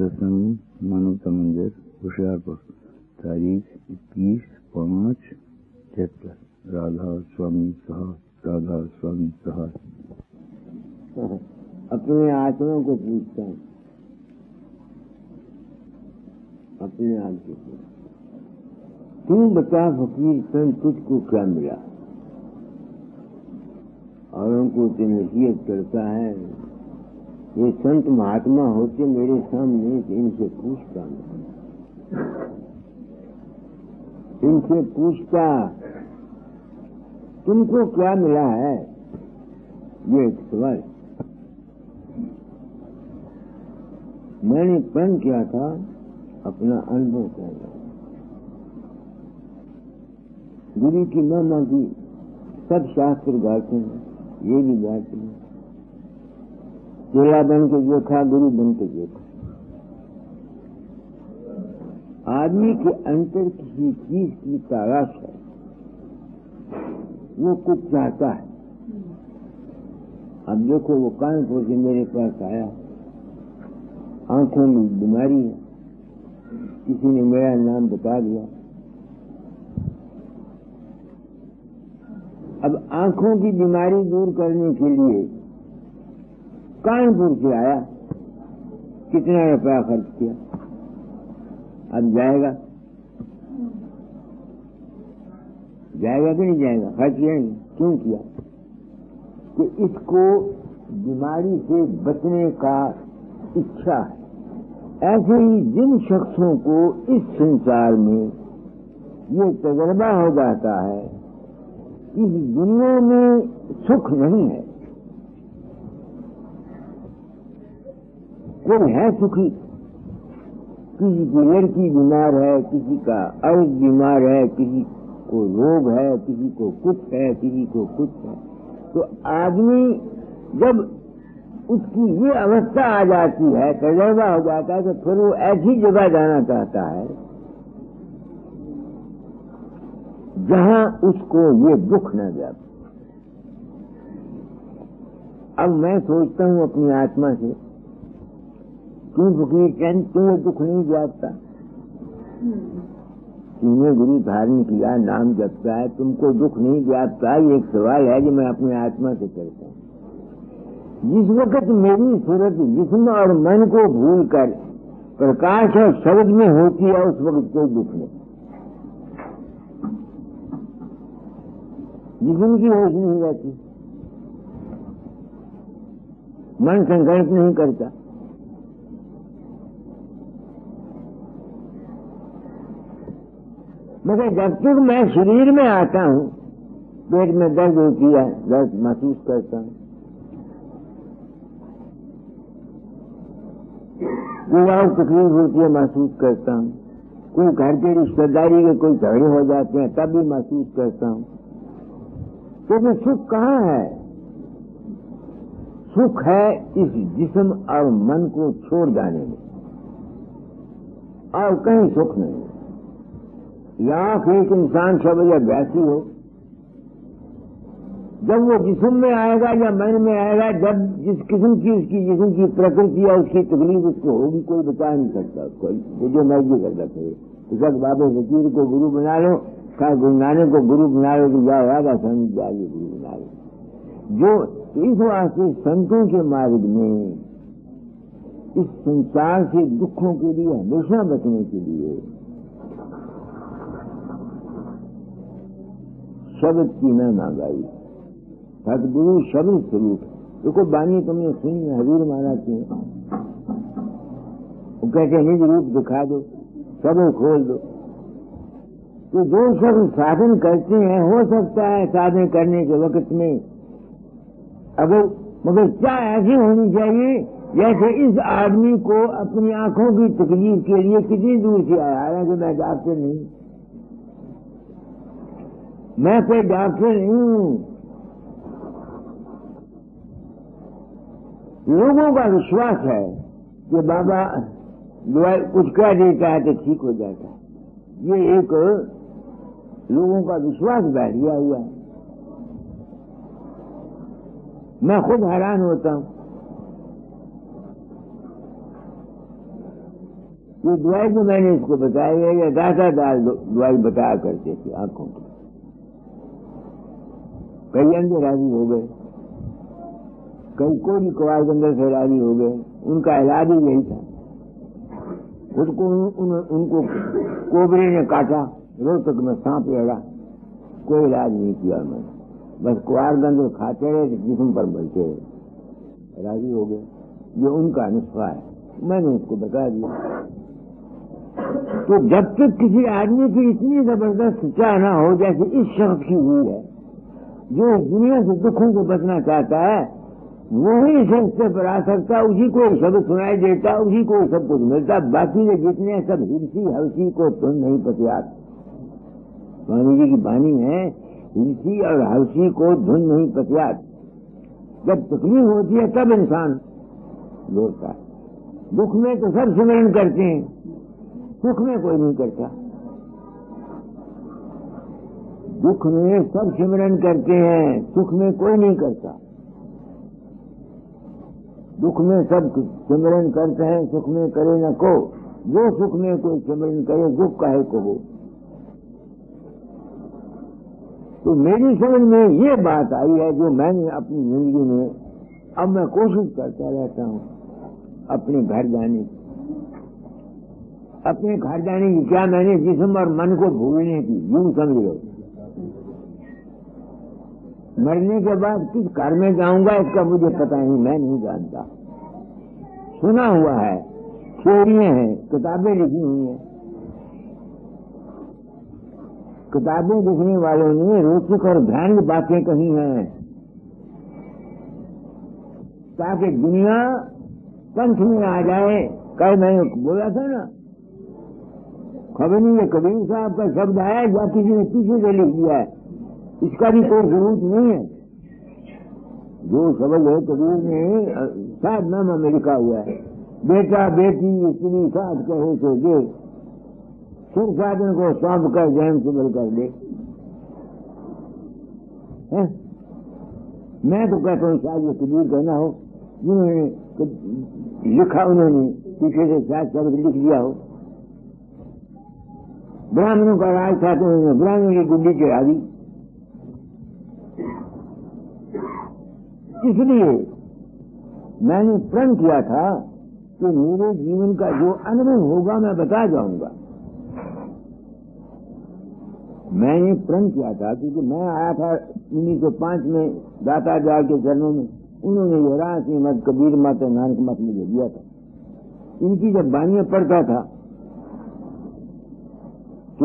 सत्संग मानवता मंदिर होशियारपुर, तारीख 21/5/76। राधा स्वामी सहाय, राधा स्वामी सहाय। अपने आत्मा को पूछता हूँ, अपने आप से तू बता फकीर संत तुझको क्या मिला? औरों को तो नसीहत करता है, ये संत महात्मा होते मेरे सामने इनसे पूछता मैं, इनसे पूछता तुमको क्या मिला है? ये एक सवाल। मैंने प्रण किया था अपना अनुभव कहना। गुरु की महिमा की सब शास्त्र गाते हैं, ये भी गाते हैं। चेला बन के देखा, गुरु बन के देखा। आदमी के अंतर किसी चीज की तलाश है, वो कुछ चाहता है। अब देखो, वो कानपुर से मेरे पास आया, आंखों में बीमारी है, किसी ने मेरा नाम बता दिया। अब आंखों की बीमारी दूर करने के लिए कानपुर से आया, कितना रुपया खर्च किया, अब जाएगा कि नहीं जाएगा? खर्च किया नहीं, क्यों किया? कि इसको बीमारी से बचने का इच्छा है। ऐसे ही जिन शख्सों को इस संसार में ये तजर्बा हो जाता है इस दुनिया में सुख नहीं है, कोई है सुखी, किसी की लड़की बीमार है, किसी का अर्ज बीमार है, किसी को रोग है, किसी को कुछ है, किसी को कुछ है, तो आदमी जब उसकी ये अवस्था आ जाती है, तजर्बा हो जाता है, तो फिर वो ऐसी जगह जाना चाहता है जहां उसको ये दुख न व्यापे। अब मैं सोचता हूं अपनी आत्मा से, क्यों फकीर चंद तुम्हें दुख नहीं व्यापता? तुम्हें गुरु धारण किया, नाम जपता है, तुमको दुख नहीं व्यापता? ये एक सवाल है जो मैं अपनी आत्मा से करता हूं। जिस वक्त मेरी सूरत जिस्म और मन को भूल कर प्रकाश और शब्द में होती है, उस वक्त कोई दुख नहीं। जिस्म की होश नहीं रहती, मन संघर्ष नहीं करता, मगर जब तक मैं शरीर में आता हूं, पेट में दर्द होती है, दर्द महसूस करता हूं, कोई और तकलीफ होती है, महसूस करता हूं, कोई घर के रिश्तेदारी के कोई झगड़े हो जाते हैं, तब भी महसूस करता हूं। तो मैं सुख कहाँ है? सुख है इस जिस्म और मन को छोड़ जाने में, और कहीं सुख नहीं। यहाँ एक इंसान शब्द या वैसी हो, जब वो जिस्म में आएगा या मन में आएगा, जब जिस किस्म की उसकी जिस्म की प्रकृति या उसकी तकलीफ उसको होगी, कोई बता नहीं सकता उसको, वो जो मर्जी कर सकते है। तो बाबा फकीर को गुरु बना लो, क्या गुरु नानक को गुरु बना लो, कि जाओ राधा स्वामी जाइए गुरु बना लो। जो इस वास्ते संतों के मार्ग में इस संसार से दुखों के लिए हमेशा बचने के लिए शब्द की महिमा गाई। सतगुरु शब्द स्वरूप। देखो बानी तुमने सुनी हजूर महाराज की, वो कहते निज रूप दिखा दो, सब खोल दो। तो जो शब्द साधन करते हैं, हो सकता है साधन करने के वक्त में अगर, मगर क्या ऐसी होनी चाहिए जैसे इस आदमी को अपनी आंखों की तकलीफ के लिए कितनी दूर से आया। हालांकि मैं डॉक्टर नहीं, मैं कोई डॉक्टर नहीं हूं। लोगों का विश्वास है कि बाबा दवाई कुछ कह देता है तो ठीक हो जाता है। ये एक लोगों का विश्वास बैठ गया हुआ है। मैं खुद हैरान होता हूं। ये दवाई जो मैंने इसको बताई है, ये दाता दाल दवाई बताया करते थे आंखों की। कई अंधे राजी हो गए, कई कोड़ी कुआर के अंदर से राजी हो गए, उनका इलाज ही यही था। उनको कोबरे ने काटा, रोहतक में सांप लड़ा, कोई इलाज नहीं किया उन्होंने, बस कुआर के अंदर खाते रहे, जिस्म पर बढ़ते रहे, राजी हो गए। ये उनका नुस्खा है, मैंने उसको बता दिया। तो जब तक किसी आदमी की इतनी जबरदस्त चाह ना हो जैसे इस शख्स की हुई है, जो दुनिया से दुखों से बचना चाहता है, वही इस रास्ते पर आ सकता, उसी को शब्द सुनाई देता, उसी को सब कुछ मिलता। बाकी ये जितने सब हिंसी हवसी को तुम नहीं पतियात, स्वामी जी की बानी है, हिंसी और हवसी को धुन नहीं पतियात। जब तकलीफ होती है तब इंसान लौटता है। दुख में तो सब सिमरन करते हैं, सुख में कोई नहीं करता। दुख में सब सिमरन करते हैं, सुख में कोई नहीं करता। दुख में सब सिमरन करते हैं, सुख में करे न को। जो सुख में कोई सिमरन करे, दुख काहे को हो। तो मेरी समझ में ये बात आई है, जो मैंने अपनी जिंदगी में, अब मैं कोशिश करता रहता हूँ अपने घर जाने की। अपने घर जाने की क्या, मैंने जिस्म और मन को भूलने की, यूं समझ लो। मरने के बाद किस घर में जाऊंगा इसका मुझे पता नहीं, मैं नहीं जानता। सुना हुआ है, थ्योरियां हैं, किताबें लिखी हुई हैं। किताबें लिखने वालों ने रोचक और ध्यान की बातें कही हैं, ताकि दुनिया पंथ में आ जाए। कल मैंने बोला था ना, खबर नहीं है कबीर साहब का शब्द आया या किसी ने पीछे से लिख दिया है, इसका भी कोई जरूरत नहीं है। जो शब्द है कबीर ने शायद नामा में लिखा हुआ है, बेटा बेटी स्त्री साथ कहे तो दे, सिर साधन को सौंप कर जहन सुबल कर दे। मैं तो कहता हूँ शायद ये कबीर कहना हो, जिन्होंने लिखा उन्होंने पीछे से शायद शब्द लिख दिया हो। ब्राह्मणों का राज था तो उन्होंने ब्राह्मणों की गुड्डी चढ़ा दी। इसलिए मैंने प्रण किया था कि मेरे जीवन का जो अनुभव होगा मैं बता जाऊंगा। मैंने प्रण किया था, क्योंकि मैं आया था 1905 में दाता जाल के चरणों में, उन्होंने ये राशि मत कबीर मत नानक मत मुझे दिया था। इनकी जब बानियां पढ़ता था तो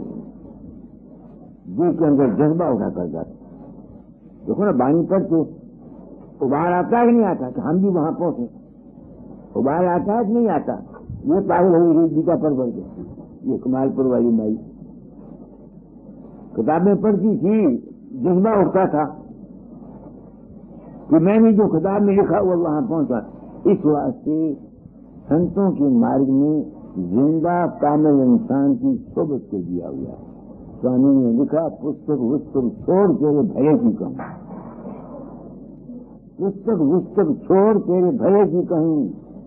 दिल के अंदर जज्बा उठा करता था। देखो ना, बानी पढ़ते उबार आता है कि नहीं आता, कि हम भी वहां पहुंचे। उबार आता है कि नहीं आता, ये पागल हुई गीता पढ़ पढ़ के। ये कमालपुर वाली माई किताबें पढ़ती थी, जज्बा उठता था कि मैंने जो किताब में लिखा हुआ वहां पहुंचा। इस वास्ते संतों के मार्ग में जिंदा कामिल इंसान की सोबत को दिया हुआ है। स्वामी ने लिखा, पुस्तक पुस्तक छोड़ तेरे भले की कहूं, पुस्तक पुस्तक छोड़ तेरे भले की कहूं।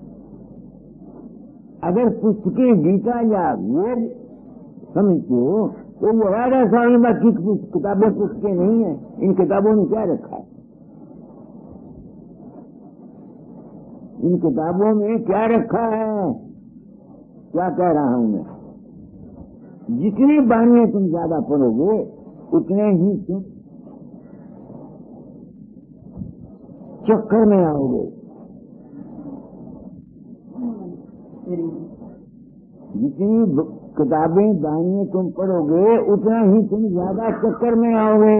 अगर पुस्तकें गीता या वेद समझते हो तो ये राधा स्वामी मत की किताबें पुस्तकें नहीं है। इन किताबों में क्या रखा है, इन किताबों में क्या रखा है, क्या कह रहा हूं मैं। जितनी बानियां तुम ज्यादा पढ़ोगे उतने ही तुम चक्कर में आओगे। जितनी किताबें बानियां तुम पढ़ोगे उतना ही तुम ज्यादा चक्कर में आओगे।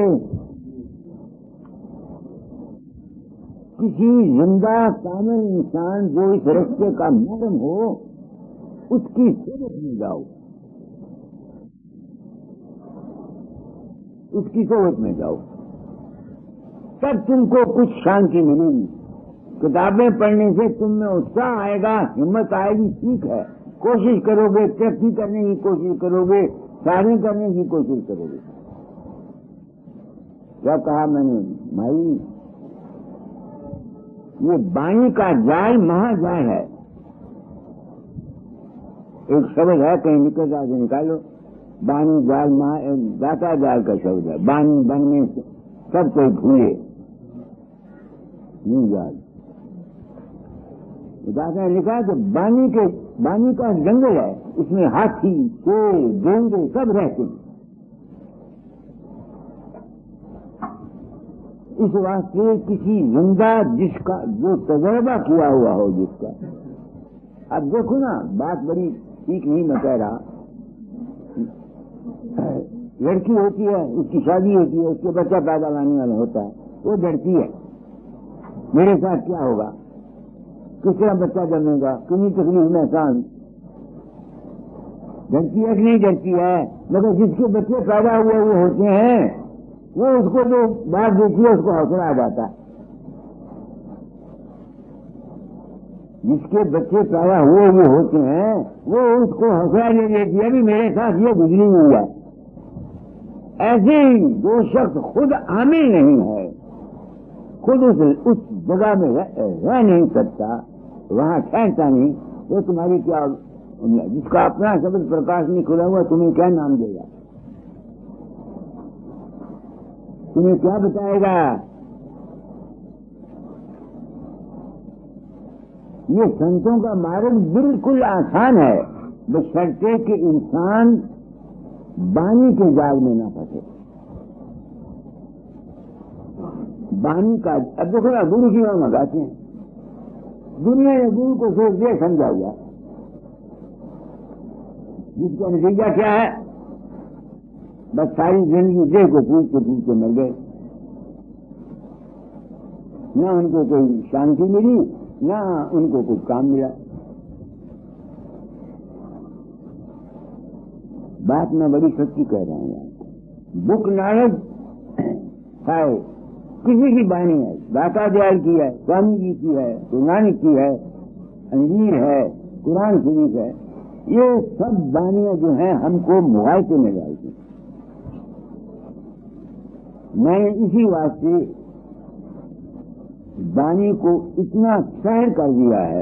किसी जिंदा कामिल इंसान जो इस रास्ते का मरम हो उसकी सोबत में जाओ, उसकी सोबत में जाओ, तब तुमको कुछ शांति मिलेगी। किताबें पढ़ने से तुम में उत्साह आएगा, हिम्मत आएगी, ठीक है। कोशिश करोगे, तरक्की करने की कोशिश करोगे, साधन करने की कोशिश करोगे। क्या कहा मैंने भाई, ये बाणी का जाल महाजाल है। एक शब्द है, कहीं निकलता है निकालो। बानी जाल दाता जाल का शब्द है। बानी बनने से सब कोई भूले नहीं जाल। दाता ने लिखा तो बानी का जंगल है, उसमें हाथी शेर गेंडे सब रहते हैं। इस वास्ते किसी जिंदा जिसका जो तजर्बा किया हुआ हो जिसका। अब देखो ना, बात बड़ी ठीक नहीं मैं कह रहा। लड़की होती है, उसकी शादी होती है, उसके बच्चा पैदा लाने वाला होता है, वो डरती है मेरे साथ क्या होगा, किस तरह बच्चा जन्मेगा, कितनी तकलीफ में एहसान। डरती है कि नहीं डरती है? मगर जिसके बच्चे पैदा हुए हुए होते हैं वो उसको जो बात देती है उसको हौसला आ जाता है। जिसके बच्चे पैदा हुए हुए होते हैं वो उसको हौसला ले देती है, अभी मेरे साथ ये गुजरी हुई है। ऐसे ही जो शख्स खुद आमिल नहीं है, खुद उस जगह में रह नहीं सकता, वहां ठहरता नहीं, वो तुम्हारी क्या, जिसका अपना शब्द प्रकाश नहीं खुला हुआ तुम्हें क्या नाम देगा, तुम्हें क्या बताएगा? ये संतों का मार्ग बिल्कुल आसान है, बशर्ते कि इंसान बानी के जाल में ना फंसे। बानी का अब देखो ना, गुरु की ओर मंगाते हैं, दुनिया ने गुरु को सोच दिया समझा हुआ, जिसका नतीजा क्या है? बस सारी जिंदगी देह को पूछते मर गए। ना उनको कोई शांति मिली, ना उनको कुछ काम मिला। बात मैं बड़ी सच्ची कह रहा हूं। बुक नारद है, किसी की बानी है, दाता दयाल की है, स्वामी जी की है, गुरु नानक की है, अंजीर है, कुरान शरीफ है, ये सब बानियां जो हैं हमको मुआवजे में डालती। मैंने इसी वास्ते बानी को इतना सहन कर दिया है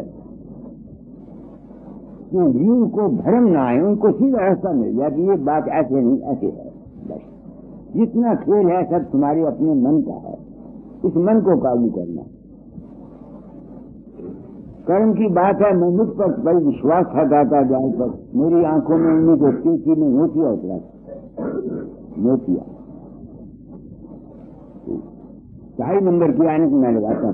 कि जीव को भ्रम ना आए, उनको सीधा रास्ता मिल जाए कि ये बात ऐसे नहीं ऐसे है। बस जितना खेल है सब तुम्हारे अपने मन का है, इस मन को काबू करना। कर्म की बात है, मैं मुझ पर बड़ी विश्वास था दाता जाल पर, मेरी आंखों में उन्हीं को चीची में मोतिया उतरा, मोतिया 2.5 नंबर की आने को मैं लगाता।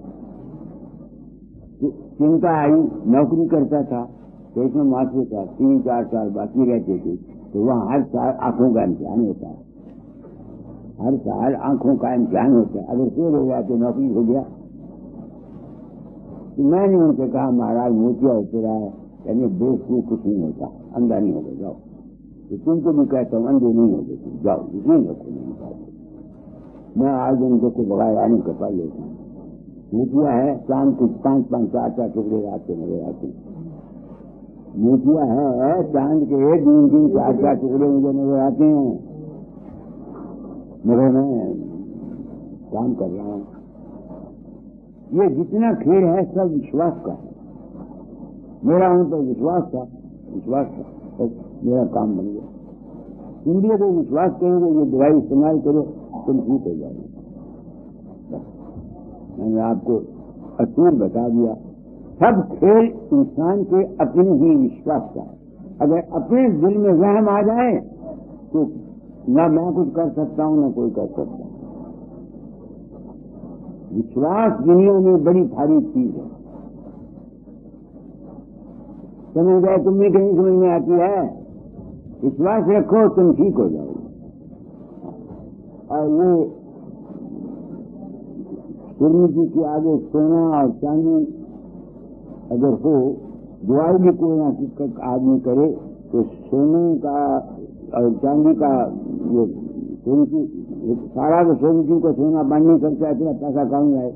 चिंता आई, नौकरी करता था, पेट में माथे था, 3-4 साल बाकी रहते थे, तो वहां हर साल आंखों का इम्तिहान होता है, हर साल आंखों का इम्तिहान होता है। अगर फेल हो गया तो नौकरी हो गया। तो मैंने उनसे कहा, महाराज मोतिया उतरा है, यानी बेवकूफ कुछ नहीं होता, अंधा नहीं होगा, जाओ। तो तुमको भी कहता हूँ अंधे नहीं होगे तुम, जाओ, यकीन रखो नहीं पाते। मैं आज उनको को बगाया नहीं कर पा लेता हूँ। मोतिया है, शाम को 5-5, 4-4 टुकड़े आते नजर आते। मोतिया है, चांद के 3-3, 4-4 टुकड़े मुझे नजर आते हैं, मगर मैं काम कर रहा हूँ। ये जितना खेल है सब विश्वास का है। मेरा उन पर विश्वास था, तो मेरा काम बन गया। इंडिया को विश्वास करोगे, ये दवाई इस्तेमाल करो, तुम ठीक हो जाओगे। मैंने आपको असूल बता दिया। सब खेल इंसान के अपने ही विश्वास का है। अगर अपने दिल में वहम आ जाए तो न मैं कुछ कर सकता हूं न कोई कर सकता। विश्वास दुनिया में बड़ी भारी चीज है। समझ गए? तुम्हें कहीं समझ में आती है? विश्वास रखो, तुम ठीक हो जाओगे। और ये गुरु जी के आगे सोना और चांदी अगर हो, दुआई भी कोई ना किसका आदमी करे तो सोने का और चांदी का ये सोने की सारा तो सोने की को सोना बन नहीं सकता, इतना पैसा कम है।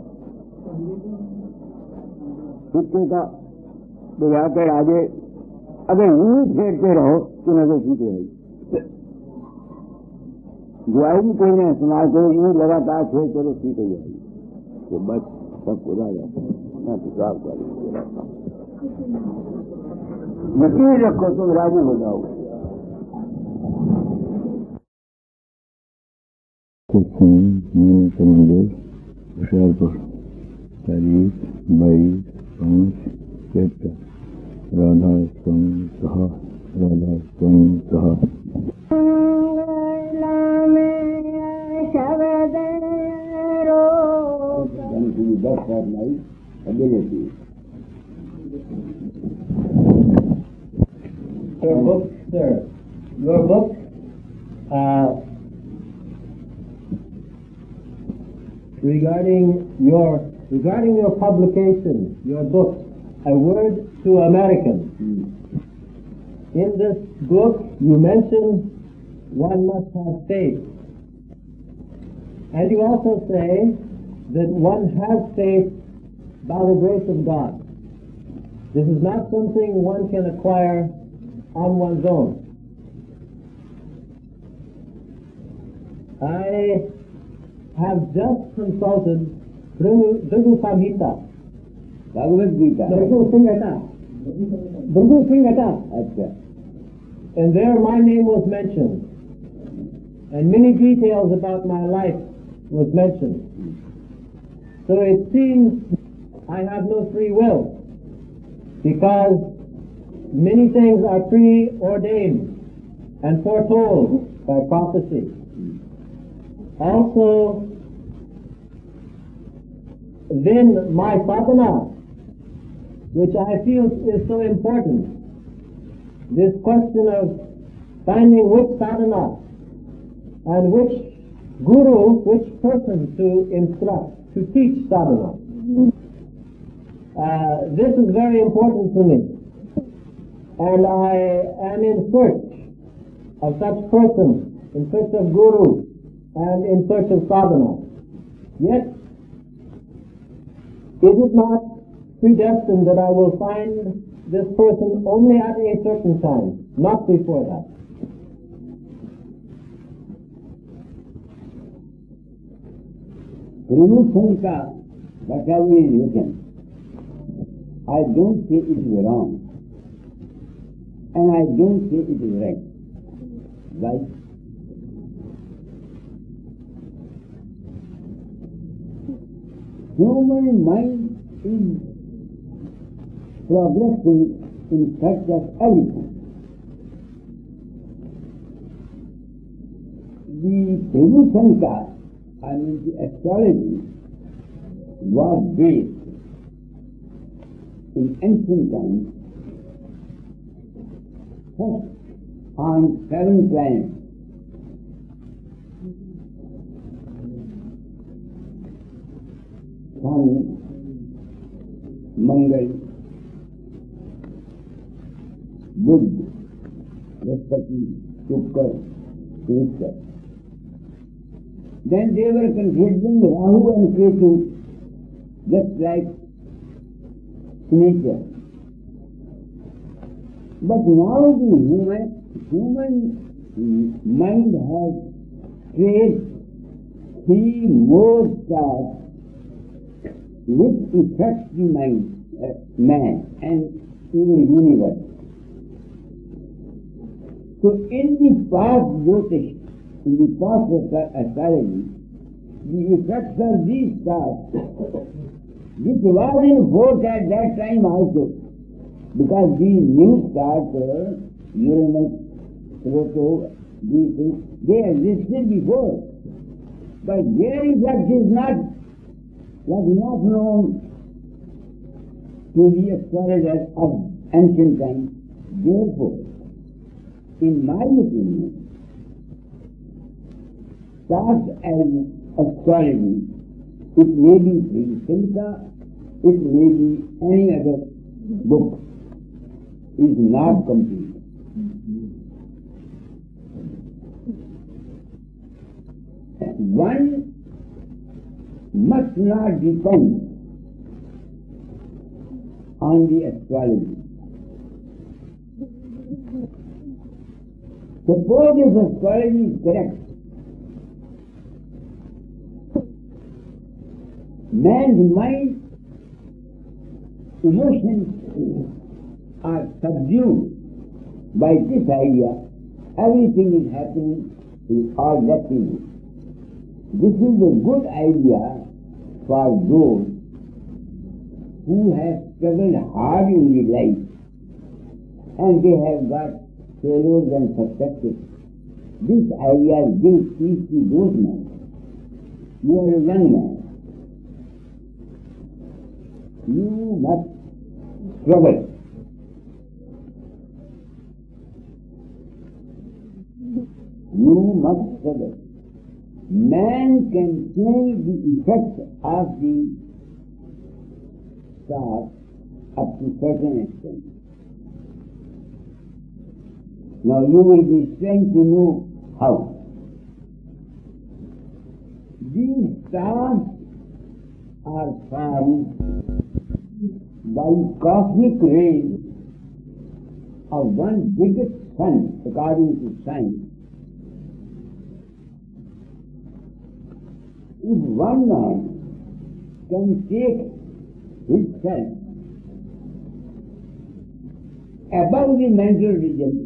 सिक्के का बुझाकर आगे अगर यूं फेरते रहो तो नजर ठीक रहेगी। दुआई भी कोई ना इस्तेमाल करो, यूं लगातार फेर करो, ठीक हो जाएगी। तो बस सब पूरा जाता है। मैं हिसाब कर यकीन रखो तुम राजी हो जाओगे। होशियारपुर तारीख 22/5/73 राधा स्वामी कहा राधा स्वामी कहा Your book, sir, your book, regarding your publication, your book, A Word to Americans. In this book, you mention one must have faith. And you also say that one has faith by the grace of God. This is not something one can acquire on one's own. I have just consulted Dhruv Samhita. Bhagavad Gita. Dhruv Singh Atta. And there my name was mentioned. And many details about my life was mentioned. So it seems I have no free will, because many things are preordained and foretold by prophecy. Also, then my sadhana, which I feel is so important, this question of finding which sadhana and which guru, which person to instruct, to teach sadhana. This is very important to me. And I am in search of such persons, in search of guru, and in search of sadhana. Yet, is it not predestined that I will find this person only at a certain time, not before that? Sangha, whatever is written, I don't say it is wrong, and I don't say it is right. Why? Human mind is progressing in search of everything. The Hindu Sangha, I mean the astrology, was based in ancient times first on 7 planets. Sun, Mangal, Buddha, Brihaspati, Shukra, Krishna. Then they were considering Rahu and Ketu just like nature. But now the human mind has traced 3 more stars which affects the mind, man and in the universe. So in the past Jyotish, in the past astrology, the effects of these stars, which was in force at that time also, because these new stars, Uranus, Pluto, these things, they existed before, but their effect was not known to the astrologers of ancient times. Therefore, in my opinion, stars as astrology, it may be Sri-Santa, it may be any other book, is not complete. One must not depend on the astrology. Suppose if astrology is correct, man's mind, emotions are subdued by this idea, everything is happening in our destiny. This is a good idea for those who have struggled hard in the life and they have got failures and successes. This idea gives peace to those men. You are a young man. You must struggle. You must struggle. Man can change the effects of the star up to certain extent. Now you will be strange to know how. These stars are formed by cosmic rays of one biggest sun, according to science. If one man can take himself above the mental region,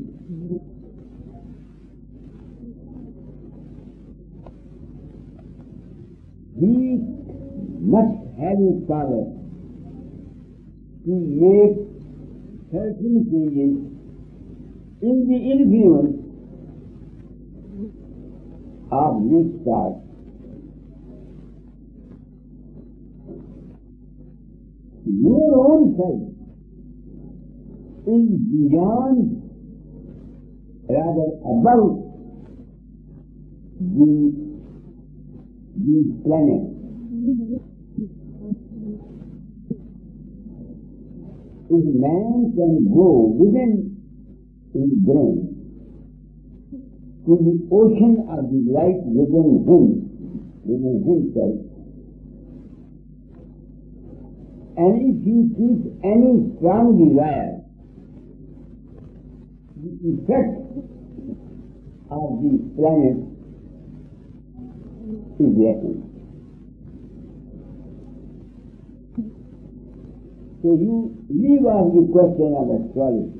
he must have a power to make certain changes in the influence of this star. Your own self is beyond, rather above the planet. If man can go within his brain to the ocean of the light within himself, and if he keeps any strong desire, the effect of the planet is lessened. So you leave off the question of astrology.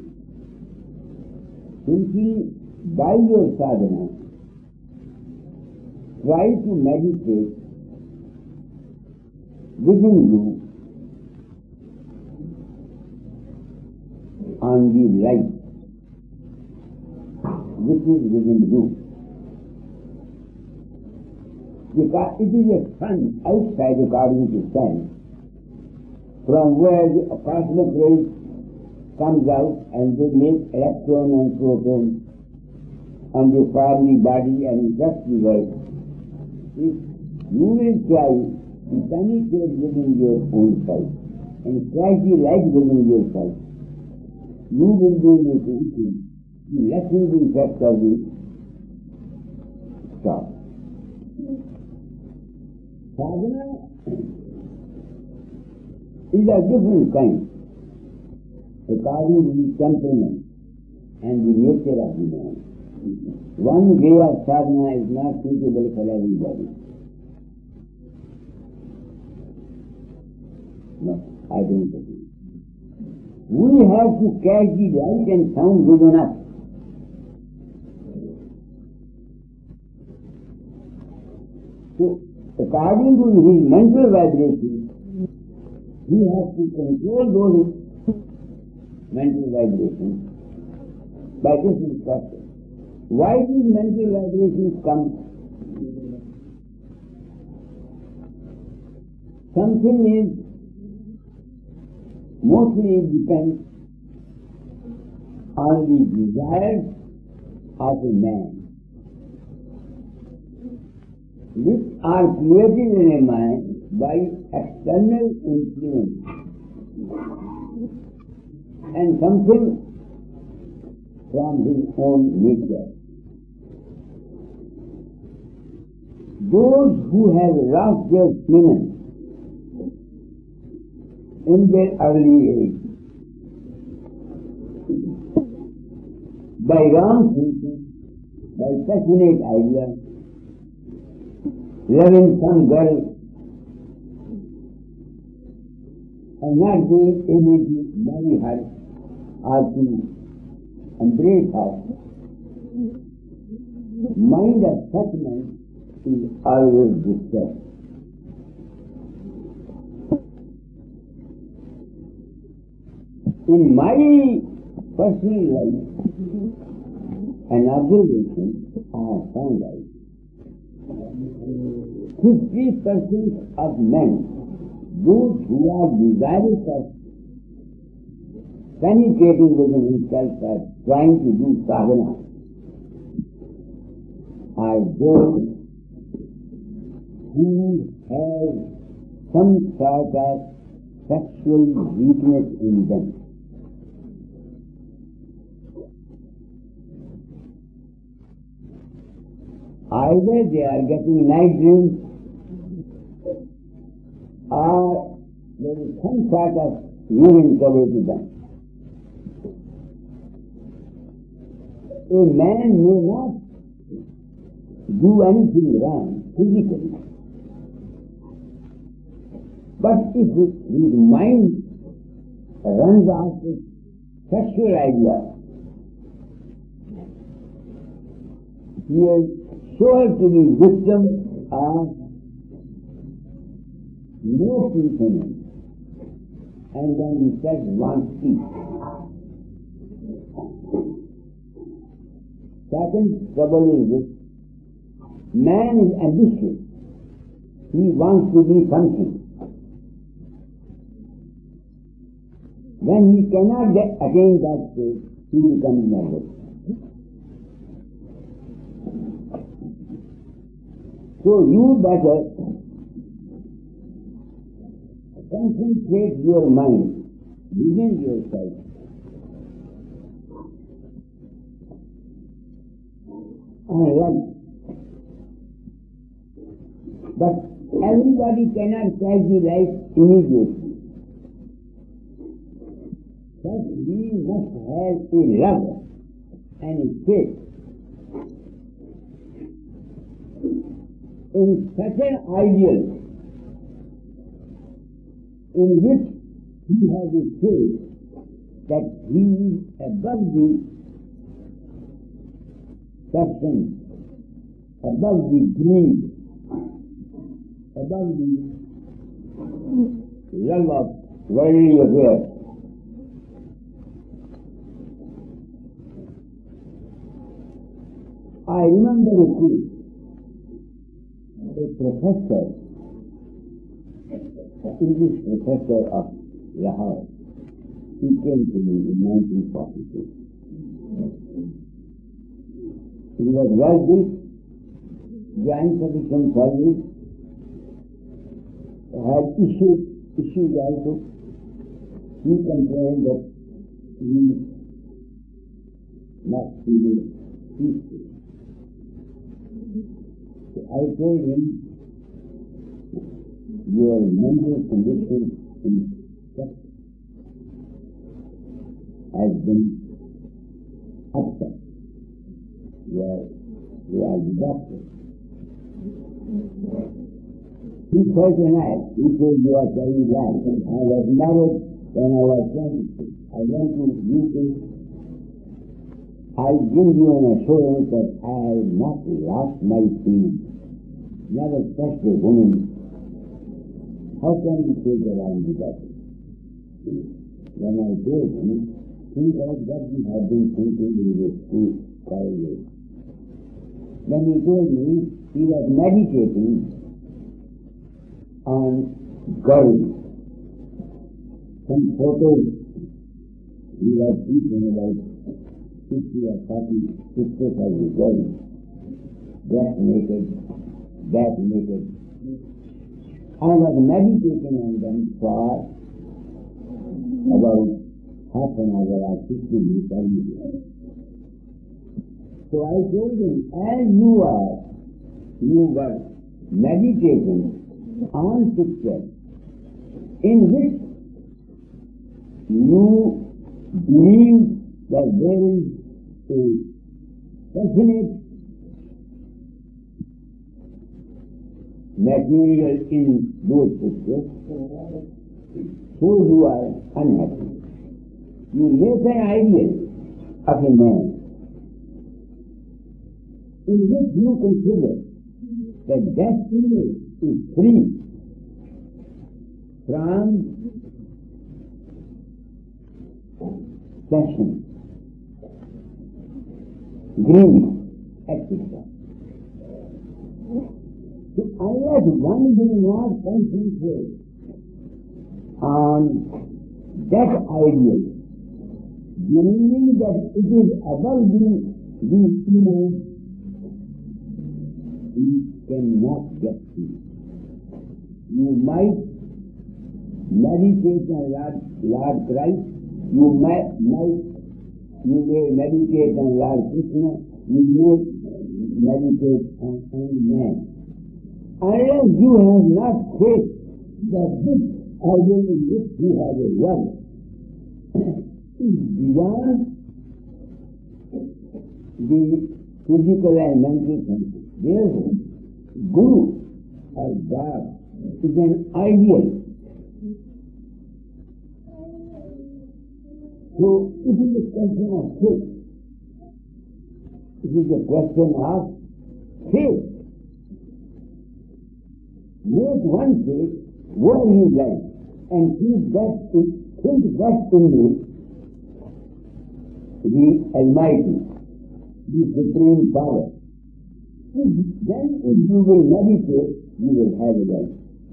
Simply by your sadhana, try to meditate within you on the light which is within you. Because it is a sun outside according to science, from where the cosmic rays comes out and they make electron and proton and they form the body and affect the world. If you will try to penetrate within your own self and strike the light within yourself, you will be able to lessen the effect of the star. Sadhana is a different kind, according to the temperament and the nature of the man. One way of sadhana is not suitable for everybody. No, I don't agree. We have to catch the light and sound within us. So, according to his mental vibrations, he has to control those mental vibrations by this instruction. Why these mental vibrations come? Something is mostly depends on the desires of a man, which are created in a mind by external influence and something from his own nature. Those who have lost their meaning in their early age by wrong thinking, by passionate ideas, loving some girl and not being able to marry her or to embrace her, mind of such man is always disturbed. In my personal life, an observation I have found out, 50% of men, those who are desirous of penetrating within himself or trying to do sadhana, are those who have some sort of sexual weakness in them. Either they are getting night dreams or there is some sort of urine trouble to them. A man may not do anything wrong physically, but if his mind runs after sexual ideas, he is sure to be victim of no fulfillment, and then he says one peace. Second trouble is this: man is ambitious. He wants to be something. When he cannot attain that state, he becomes nervous. So you better concentrate your mind within yourself on life. But everybody cannot catch the life immediately. But we must have a love and a faith in such an ideal in which he has a faith that he is above the passion, above the greed, above the love of worldly affairs. I remember a case. A professor, English professor of Lahore, he came to me in 1942. He was well built, joined sufficient service, had issues also. He complained that he not feeling peaceful. I told him, your mental condition has been upset. You are the doctor. He said tonight, he said, you are telling lies. I was married when I was 20. I went to UK. I give you an assurance that I have not lost my feeling. Never touched a woman. How can you say that I am the doctor? When I told him, think of what you have been thinking in your school college. When he told me he was meditating on girls, some photos he was teaching about 50 or 40 pictures of the girls, dressed naked, back naked. I was meditating on them for about half an hour or 50 minutes. So I told him, as you were meditating on pictures in which you believe that there is a definite material in those pictures, so you are unhappy. You make an ideal of a man in which you consider that destiny is free from passion, greed, etc. So unless one will not concentrate on that ideal, believing that it is above these feelings, we cannot get peace. You might meditate on Lord Christ, you may meditate on Lord Krishna, you may meditate on any man. Unless you have not faith that this ideal in which you have a love is beyond the physical and mental senses. Therefore, Guru or God is an ideal. So it is a question of faith. It is a question of faith. Make one faith where he lies and think that in me the Almighty, the Supreme Power. Then if you will meditate, you will have a life.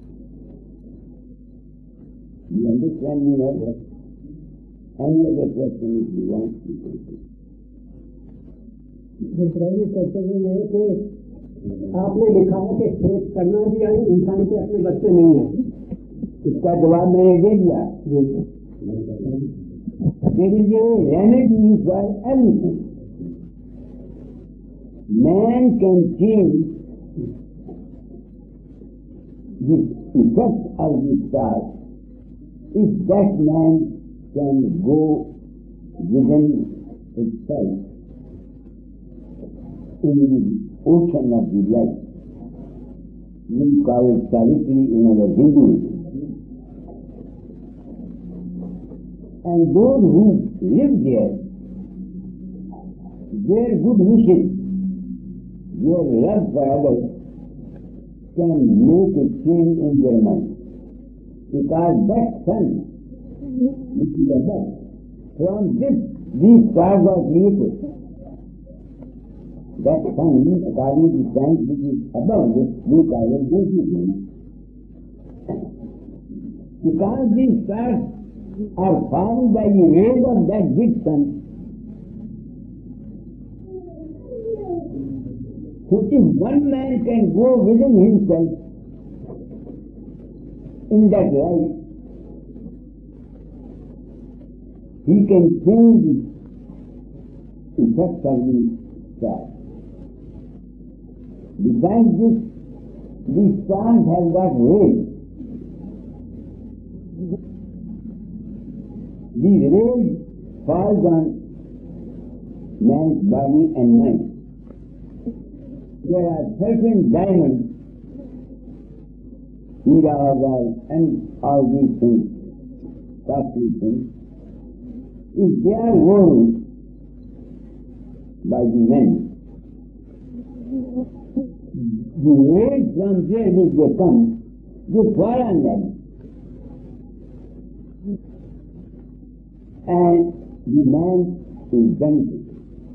You understand me now? Any other question if you want to take? दूसरा कर्तव्य यह है कि आपने लिखा है कि प्रेत करना भी है इंसान के अपने बच्चे नहीं है। इसका जवाब मैंने दे दिया। There is a remedy for everything. Man can change the effect of the star if that man can go within itself in the ocean of the light. We call it Savitri in our Hinduism. And those who live there, their good wishes, their love for others can make a change in their mind. Because that sun, which is above, from this, these stars are created. That sun, according to science which is above this, we call it Jyotirmay. Because these stars are formed by the rays of that big sun, so if one man can go within himself in that light, he can change the effect of the star. Besides this, the stars have got rays. These rays fall on man's body and mind. There are certain diamonds, Hira, and all these things, costly things. If they are worn by the men, the rays from there which they come, they fall on them. And the man is benefited.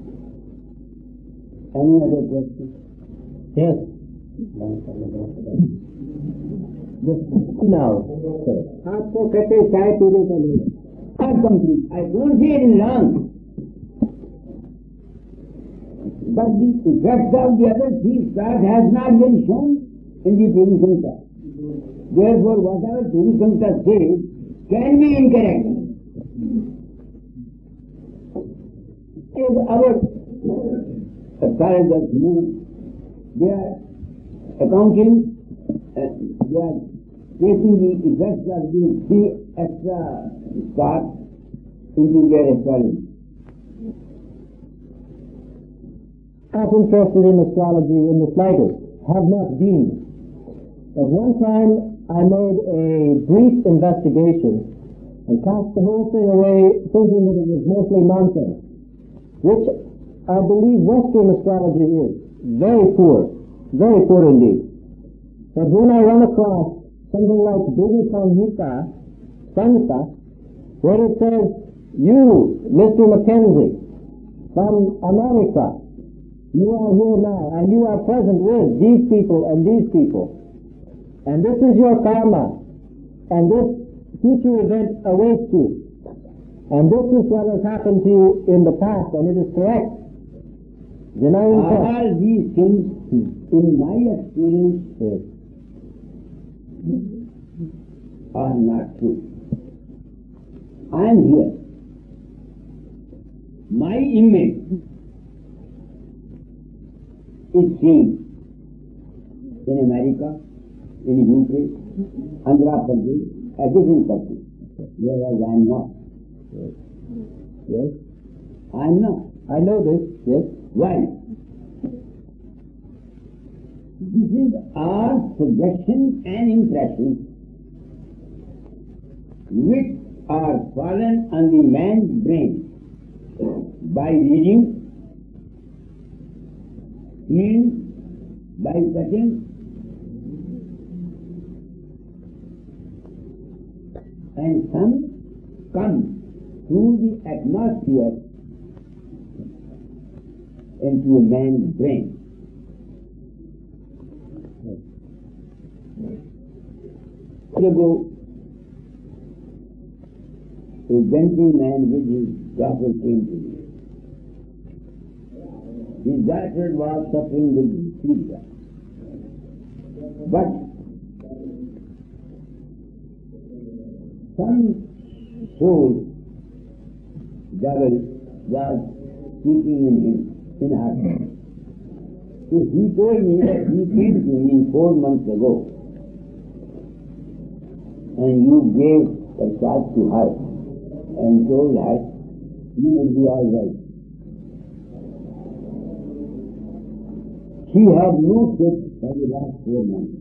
Any other question? Yes. Now, आपको कहते हैं चाय पीने का नहीं। Not complete. I don't say it is wrong. But the effect of the other three stars has not been shown in the Purusamhita. Therefore, whatever Purusamhita says can be incorrect. Is our as far as that they are accounting, they are taking the effects of the three extra stars into their astrology. Not interested in astrology in the slightest, have not been. At one time I made a brief investigation and cast the whole thing away, thinking that it was mostly nonsense, which I believe Western astrology is. Very poor indeed. But when I run across something like Devi Samhita, where it says, you, Mr. Mackenzie, from America, you are here now, and you are present with these people and these people, and this is your karma, and this future event awaits you, and this is what has happened to you in the past, and it is correct. Then I am all these things, in my experience, are not true. I am here. My image is seen in America, in UK, Andhra Pradesh, a different country, whereas I am not. Yes, I am not. I know this, yes. Why? This is our suggestions and impressions which are fallen on the man's brain by reading, seeing, by touching, and some come through the atmosphere into a man's brain. Ago, a gentleman with his daughter came to me. His daughter was suffering with fever, but some soul devil was speaking in her. So he told me that he came to me 4 months ago, and you gave a shot to her and told her you will be all right. She had no sick for the last 4 months.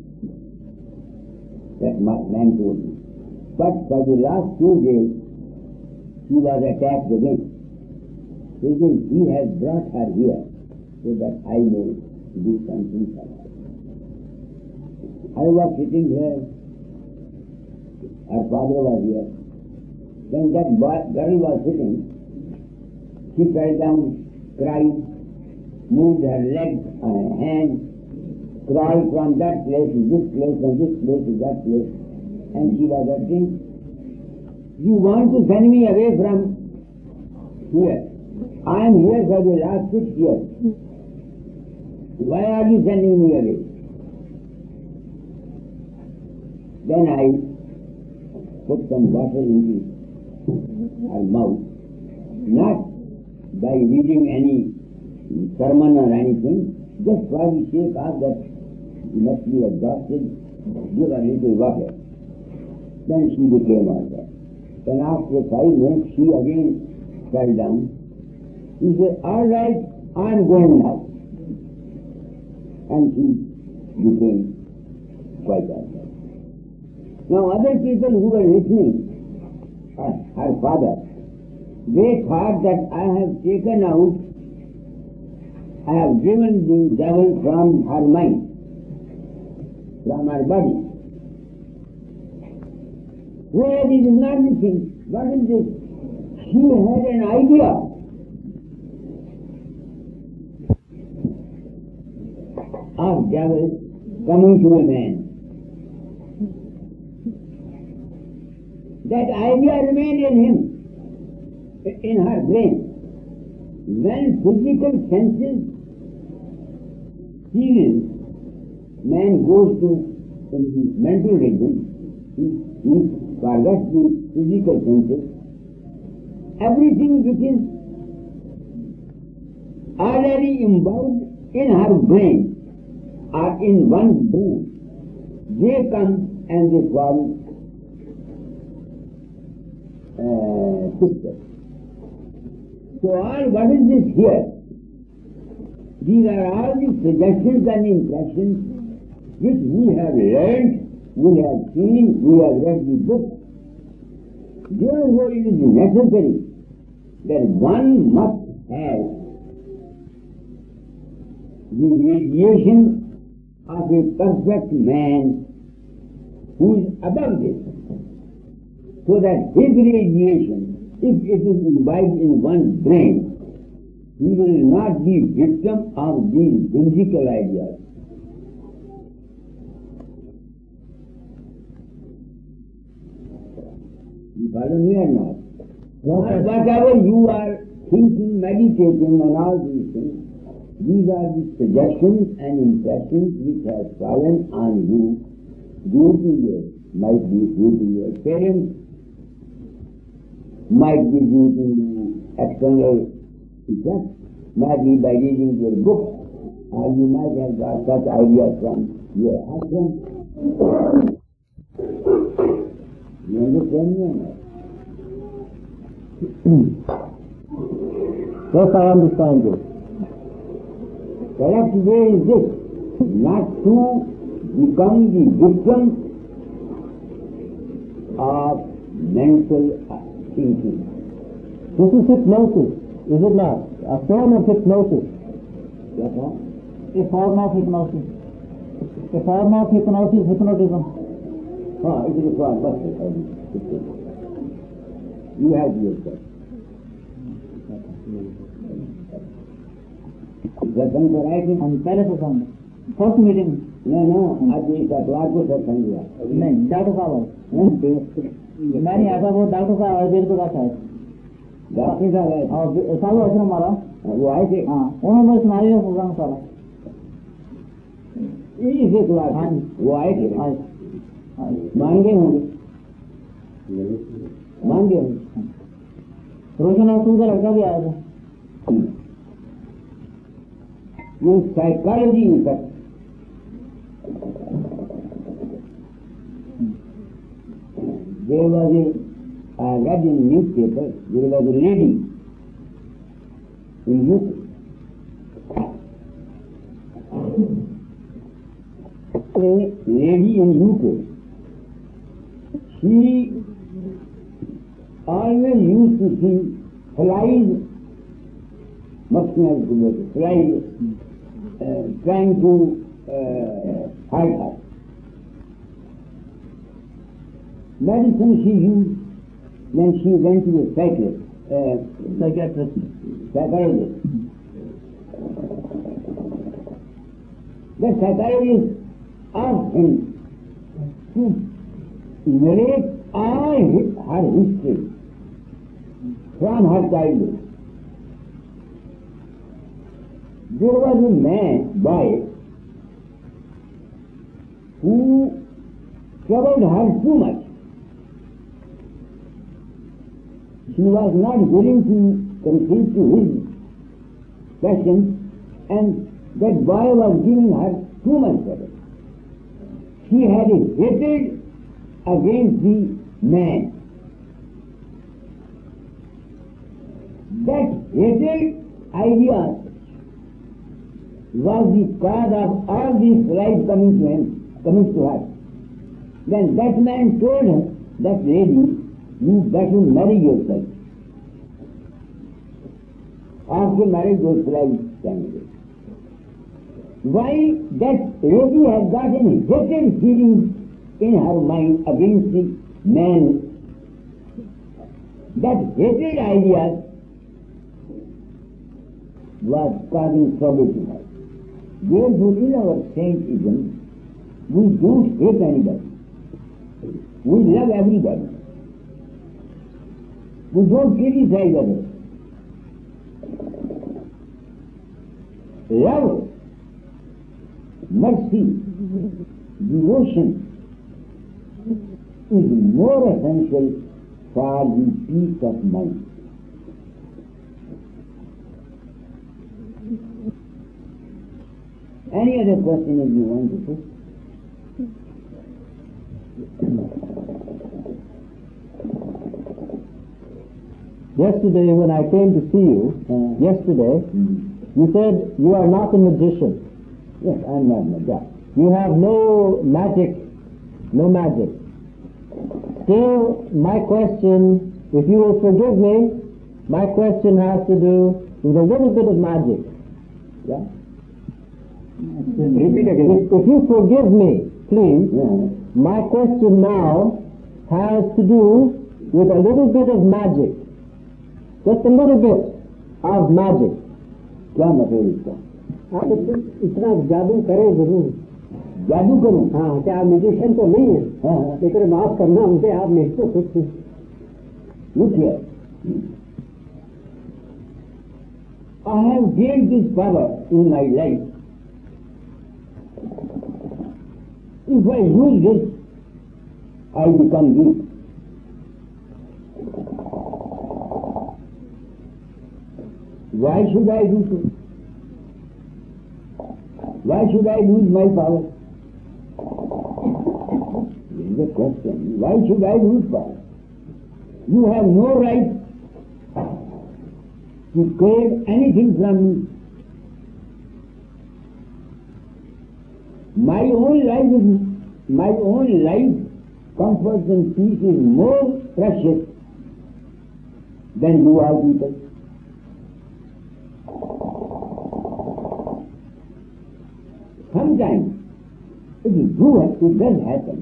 That man told me. But for the last 2 days, she was attacked again. He said, he has brought her here so that I may do something for her. I was sitting here. Her father was here. When that girl was sitting, she fell down, cried, moved her legs and her hands, crawled from that place to this place and this place to that place, and she was asking, you want to send me away from here? I am here for the last 6 years. Why are you sending me away? Then I put some water into her mouth, not by reading any sermon or anything, just for the sake of that you must be exhausted, give a little water. Then she became all right. Then after 5 minutes, she again fell down. He said, all right, I am going now. And she became quite all right. Now other people who were listening, her father, they thought that I have taken out, I have driven the devil from her mind, from her body. Whereas it is not the thing. What is this? She had an idea. Of devil coming to a man. That idea remained in him, in her brain. When physical senses cease, man goes to the mental region, he forgets the physical senses. Everything which is already imbibed in her brain or in one's brain, they come and they form pictures. So all what is this here? These are all the suggestions and impressions which we have learned, we have seen, we have read the book, Therefore, it is necessary that one must have the radiation of a perfect man who is above this, so that his radiation, if it is imbibed in one's brain, he will not be victim of these whimsical ideas. You pardon me or not? Whatever you are thinking, meditating and all these things, these are the suggestions and impressions which have fallen on you might be due to your parents, might be due to external effects, might be by reading your books, or you might have got such ideas from your husband. You understand me or not? Yes, I understand you. Correct way is this, not to become the victim of mental thinking. This is hypnosis, is it not? A form of hypnosis. Yes, sir? A form of hypnosis. A form of hypnosis, hypnotism. It is a form, but you have yourself. सत्संग कराए थे हम पहले सत्संग first meeting no, आज इस अखबार को सत्संग हुआ नहीं डॉक्टर साहब मैं नहीं आता वो डॉक्टर साहब आयुर्वेद के पास आए डॉक्टर साहब आए और साहब आश्रम हमारा वो आए थे हाँ उन्होंने सुनाई है सत्संग सारा इसे क्लास हाँ वो आए थे मांगे होंगे रोशन असूल का लड़का भी आया था ये psychology effect there was I read in newspaper there was a lady in UK she always used to see flies flies trying to hurt her. Medicine she used when she went to a psychiatrist. The psychiatrist asked him to narrate all her history from her childhood. There was a boy who troubled her too much. She was not willing to concede to his questions, and that boy was giving her too much trouble. She had a hatred against the man. That hatred idea was the cause of all these lies coming to her. Then that man told her, that lady, you better marry yourself. After marriage, those lies came away. Why? That lady has got a hatred feeling in her mind against the man. That hatred idea was causing trouble to her. Therefore, in our Saintism, we don't hate anybody. We love everybody. We don't criticize others. Love, mercy, devotion is more essential for the peace of mind. Any other question if you want to put? Yesterday when I came to see you, you said you are not a magician. Yes, I'm not a magician. You have no magic. still, my question, if you will forgive me, my question has to do with a little bit of magic. Yeah? Repeat again. If you forgive me, please, my question now has to do with a little bit of magic. Just a little bit of magic. क्या मतलब इसका? आप इतना जादू करें जरूर. जादू करूं? हाँ, क्या आप म्यूजिशियन तो नहीं है? हाँ. लेकिन माफ करना मुझे, आप नहीं तो कुछ. Look here. I have gained this power in my life. If I use this, I become weak. Why should I do so? Why should I lose my power? This is the question. Why should I lose power? You have no right to crave anything from me. My own life, comfort and peace is more precious than you are people. Sometimes it does happen.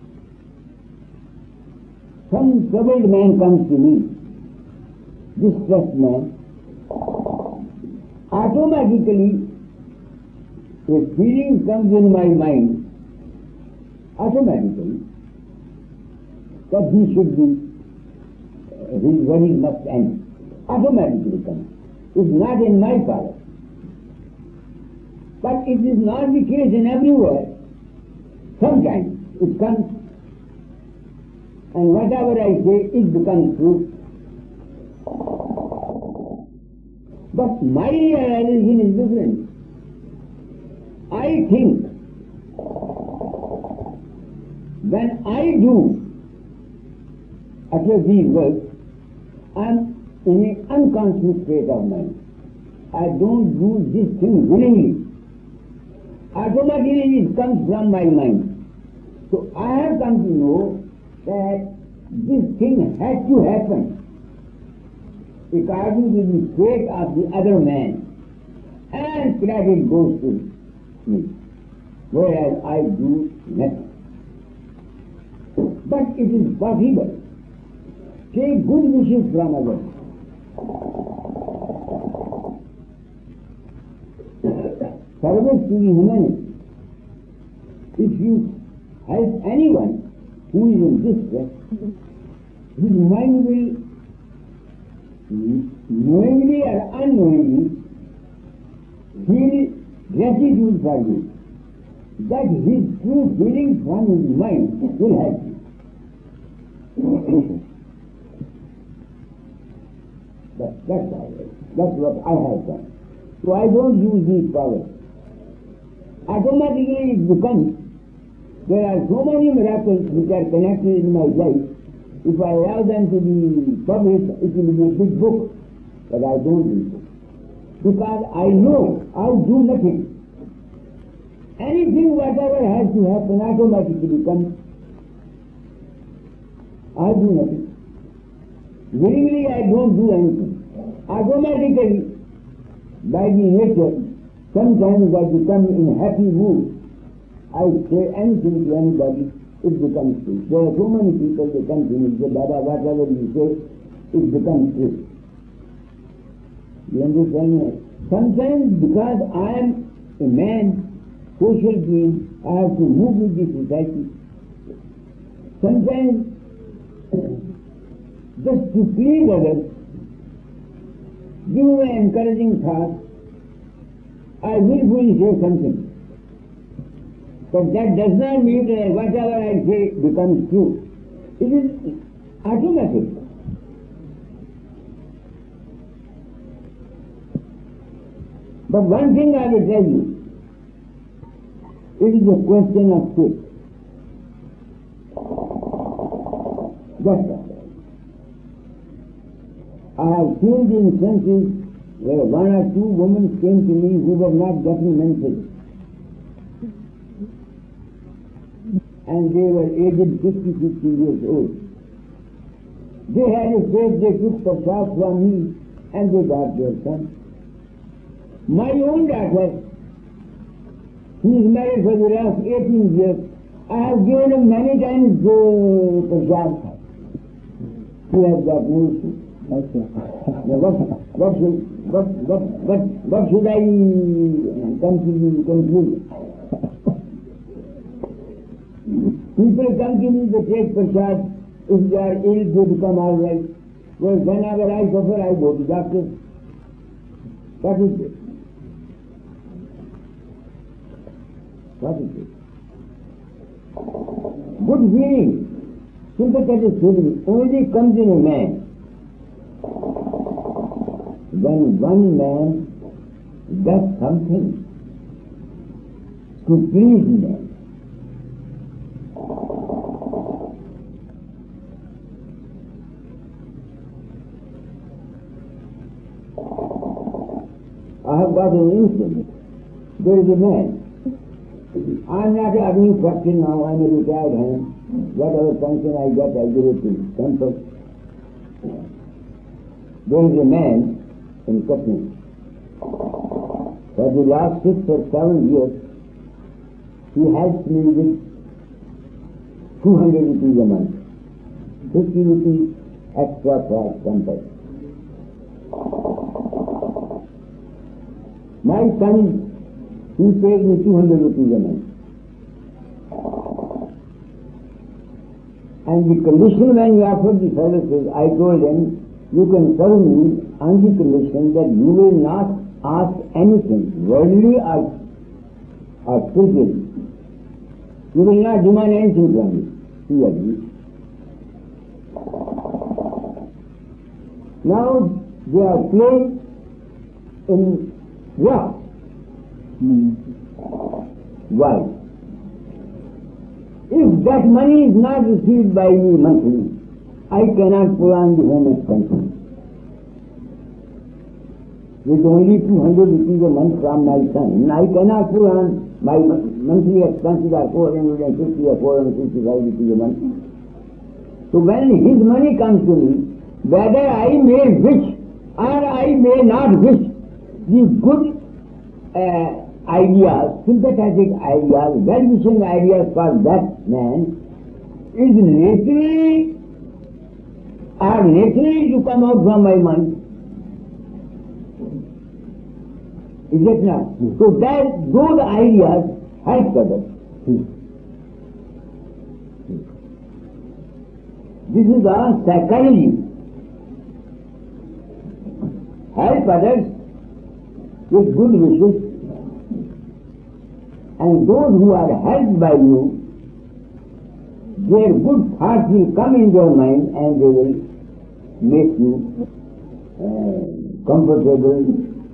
Some troubled man comes to me, distressed man. Automatically, a feeling comes in my mind, automatically, that he should be, his worries must end. Automatically comes. It's not in my power. But it is not the case in everywhere. Sometimes it comes, and whatever I say, it becomes true. But my realization is different. I think when I do utter these words, I am in an unconscious state of mind. I don't do this thing willingly. Automatically it comes from my mind. So I have come to know that this thing has to happen according to the fate of the other man, and credit goes to me, whereas I do nothing. But it is possible. Take good wishes from others. Service to the humanity. If you help anyone who is in distress, his mind will knowingly or unknowingly feel gratitude for you. That his true feeling from his mind will help you. That's all. That's what I have done. So I don't use these powers. Automatically it becomes, there are so many miracles which are connected in my life. If I allow them to be published, it will be a big book. But I don't do so. Because I know I'll do nothing. Anything, whatever has to happen, automatically comes. I do nothing. Willingly I don't do anything. Automatically, by the nature, sometimes I become in a happy mood. I say anything to anybody, it becomes true. There are so many people, they come to me and say, Baba, whatever you say, it becomes true. You understand? Sometimes because I am a man, social being, I have to move with the society. Sometimes, just to please others, give an encouraging thought, I willfully say something. But that does not mean that whatever I say becomes true. It is automatic. But one thing I will tell you, it is a question of faith. That's all. I have seen the instances where one or two women came to me who were not getting menses. And they were aged 50 years old. They had a faith, they took prasad from me and they got their son. My own daughter, he is married for the last 18 years. I have given him many times prasad. He has got no issue. Now what should I conclude? People come to me to take prasad. If they are ill, they become all right. Well, whenever I suffer, I go to doctor. What is it? What is it? Good feeling, sympathetic feeling only comes in a man when one man does something to please man. I have got an incident. There is a man. I am not having question now, I am a retired hand. Whatever pension I get, I give it to temple. There is a man in Kashmir. For the last 6 or 7 years, he helps me with 200 rupees a month. 50 rupees extra for temple. My son, he pays me 200 rupees a month. And the condition when he offered the services, I told him, you can serve me on the condition that you will not ask anything, worldly or spiritual. You will not demand anything from me. He agreed. Now they are placed in what? Why? If that money is not received by me monthly, I cannot pull on the home expenses. With only 200 rupees a month from my son, I cannot pull on my monthly expenses are 450 or 455 rupees a month. So when his money comes to me, whether I may wish or I may not wish, the good ideas, sympathetic ideas, well-wishing ideas for that man is naturally to come out from my mind. Is it not? So that those ideas help others. This is the psychology. Help others with good wishes, and those who are helped by you, their good thoughts will come in their mind and they will make you comfortable